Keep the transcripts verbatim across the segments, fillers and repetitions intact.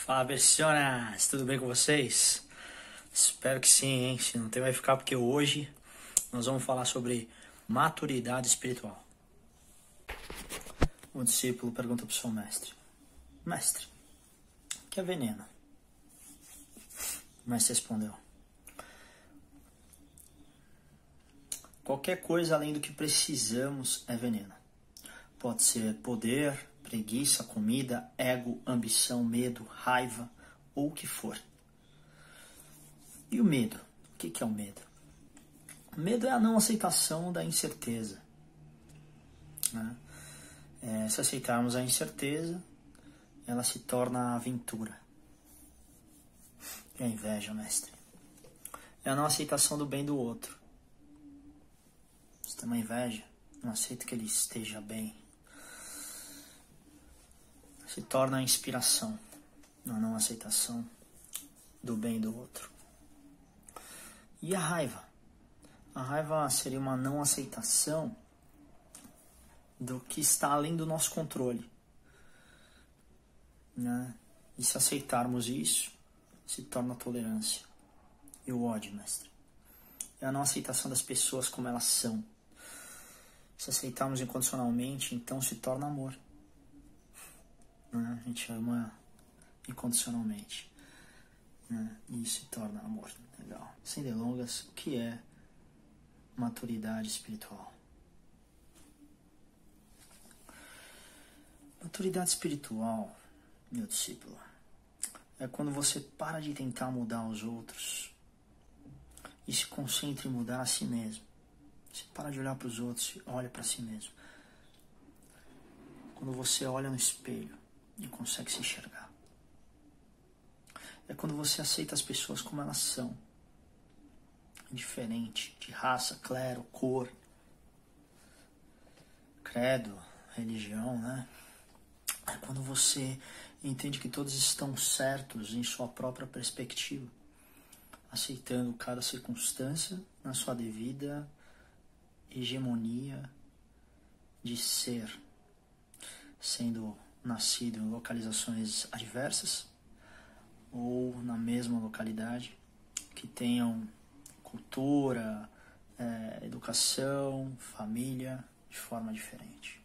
Fala, Bercionas! Tudo bem com vocês? Espero que sim, hein? Se não tem, vai ficar, porque hoje nós vamos falar sobre maturidade espiritual. O discípulo pergunta para o seu mestre: Mestre, o que é veneno? O mestre respondeu: Qualquer coisa além do que precisamos é veneno. Pode ser poder, preguiça, comida, ego, ambição, medo, raiva ou o que for. E o medo? O que é o medo? O medo é a não aceitação da incerteza. Né? É, se aceitarmos a incerteza, ela se torna a aventura. É a inveja, mestre. É a não aceitação do bem do outro. Você tem uma inveja, não aceita que ele esteja bem. Se torna a inspiração, a não aceitação do bem do outro. E a raiva? A raiva seria uma não aceitação do que está além do nosso controle. Né? E se aceitarmos isso, se torna a tolerância. E o ódio, mestre? É a não aceitação das pessoas como elas são. Se aceitarmos incondicionalmente, então se torna amor. Né? A gente ama incondicionalmente. Né? E isso se torna amor. Legal. Sem delongas, o que é maturidade espiritual? Maturidade espiritual, meu discípulo, é quando você para de tentar mudar os outros e se concentra em mudar a si mesmo. Você para de olhar para os outros e olha para si mesmo. Quando você olha no espelho e consegue se enxergar. É quando você aceita as pessoas como elas são. Indiferente de raça, clero, cor, credo, religião, né? É quando você entende que todos estão certos em sua própria perspectiva, aceitando cada circunstância na sua devida hegemonia de ser, sendo nascido em localizações adversas ou na mesma localidade, que tenham cultura, é, educação, família de forma diferente.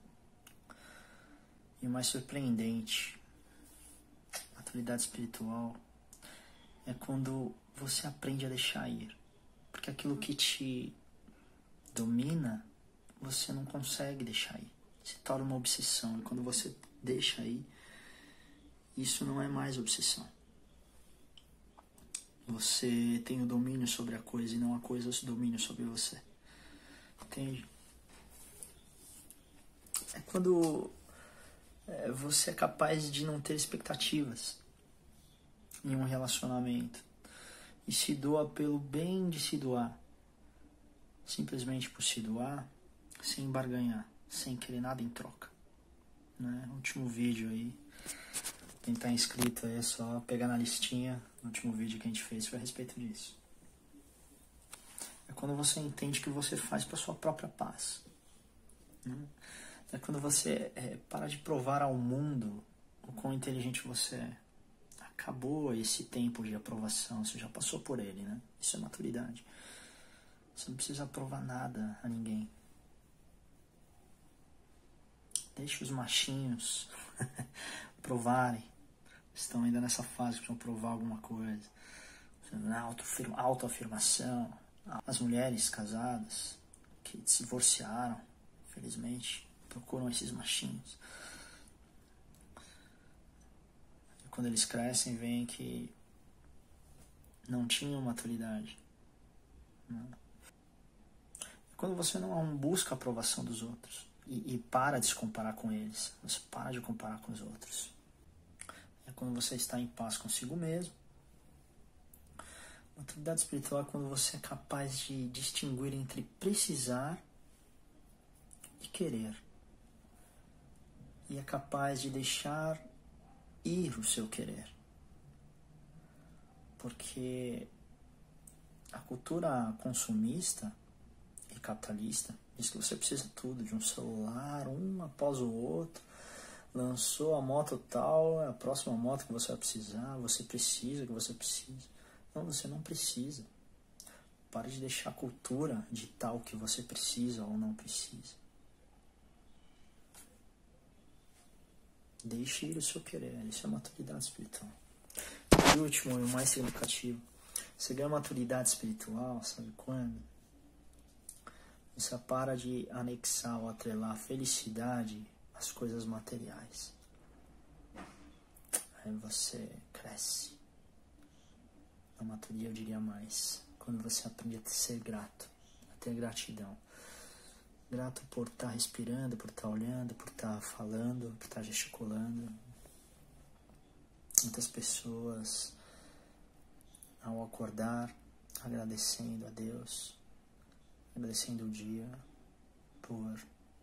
E o mais surpreendente, maturidade espiritual, é quando você aprende a deixar ir. Porque aquilo que te domina, você não consegue deixar ir. Se torna uma obsessão. E quando você deixa ir, isso não é mais obsessão. Você tem o domínio sobre a coisa e não a coisa o domínio sobre você. Entende? É quando é, você é capaz de não ter expectativas em um relacionamento e se doa pelo bem de se doar. Simplesmente por se doar, sem barganhar, sem querer nada em troca. Né? O último vídeo aí, quem está inscrito aí é só pegar na listinha. O último vídeo que a gente fez foi a respeito disso. É quando você entende que você faz para sua própria paz. Né? É quando você é, para de provar ao mundo o quão inteligente você é. Acabou esse tempo de aprovação, você já passou por ele, né? Isso é maturidade. Você não precisa provar nada a ninguém. Deixe os machinhos provarem. Estão ainda nessa fase que precisam provar alguma coisa. Autoafirmação. As mulheres casadas que se divorciaram, felizmente, procuram esses machinhos. E quando eles crescem, veem que não tinham maturidade. Né? Quando você não busca a aprovação dos outros e, e para de se comparar com eles, você para de comparar com os outros. É quando você está em paz consigo mesmo. Maturidade espiritual é quando você é capaz de distinguir entre precisar e querer. E é capaz de deixar ir o seu querer. Porque a cultura consumista e capitalista diz que você precisa tudo, de um celular, um após o outro, lançou a moto tal, é a próxima moto que você vai precisar, você precisa, que você precisa. Não, você não precisa. Pare de deixar a cultura ditar o que você precisa ou não precisa. Deixe ir o seu querer, isso é maturidade espiritual. E último e o mais significativo, você ganha maturidade espiritual, sabe quando? Você para de anexar ou atrelar a felicidade às coisas materiais. Aí você cresce. Na maturidade eu diria mais. Quando você aprende a ser grato, a ter gratidão. Grato por estar respirando, por estar olhando, por estar falando, por estar gesticulando. Muitas pessoas, ao acordar, agradecendo a Deus, agradecendo o dia por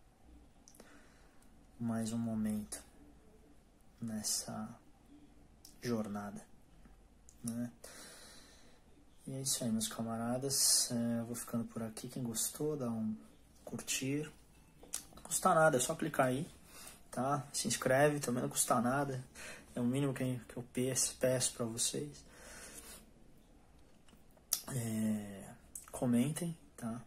mais um momento nessa jornada, né? E é isso aí, meus camaradas. É, eu vou ficando por aqui. Quem gostou, dá um curtir. Não custa nada, é só clicar aí, tá? Se inscreve, também não custa nada. É o mínimo que, que eu peço, peço para vocês. É, comentem, tá?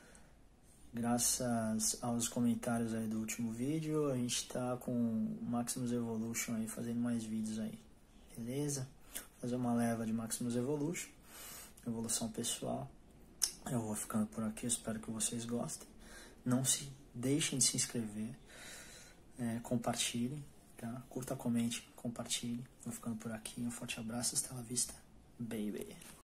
Graças aos comentários aí do último vídeo, a gente tá com o Maximus Evolution aí, fazendo mais vídeos aí, beleza? Vou fazer uma leva de Maximus Evolution, evolução pessoal. Eu vou ficando por aqui, espero que vocês gostem. Não se deixem de se inscrever, é, compartilhem, tá? Curta, comente, compartilhe. Vou ficando por aqui, um forte abraço, hasta la vista, baby.